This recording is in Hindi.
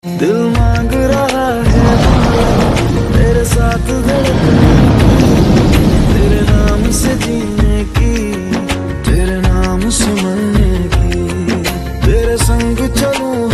दिल मांग रहा है तेरे साथ धड़कने की, तेरे नाम से जीने की, तेरे नाम से मरने की, तेरे संग चलूं